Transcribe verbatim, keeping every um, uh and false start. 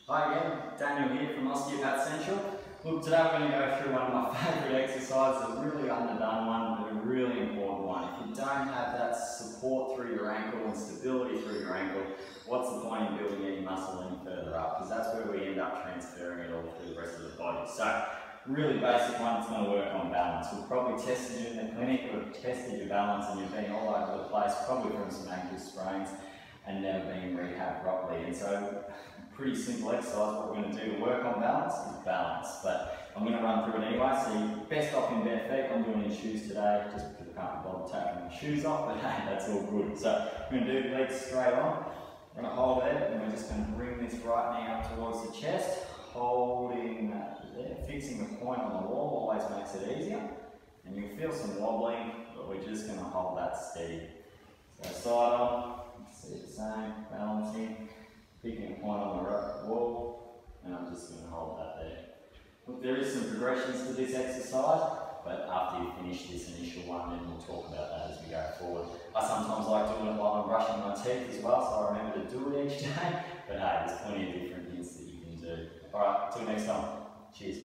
Hi again, Daniel here from Osteopath Central. Look, today we're going to go through one of my favourite exercises, a really underdone one, but a really important one. If you don't have that support through your ankle and stability through your ankle, what's the point in building any muscle any further up? Because that's where we end up transferring it all through the rest of the body. So, really basic one, it's going to work on balance. We've probably tested you in the clinic, we've tested your balance and you've been all over the place, probably from some ankle sprains and never been rehabbed properly. And so, pretty simple exercise. What we're going to do to work on balance is balance, but I'm going to run through it anyway. So you're best off in bare feet. I'm doing in shoes today just because I can't be bothered taking my shoes off, but hey, that's all good. So we're going to do legs straight on. We're going to hold it and we're just going to bring this right knee up towards the chest, holding that there, fixing the point on the wall always makes it easier. And you'll feel some wobbling, but we're just going to hold that steady. So side on, see it the same, balancing. Picking a point on the wall, and I'm just going to hold that there. Look, there is some progressions to this exercise, but after you finish this initial one, then we'll talk about that as we go forward. I sometimes like doing it while I'm brushing my teeth as well, so I remember to do it each day. But hey, there's plenty of different things that you can do. Alright, till next time. Cheers.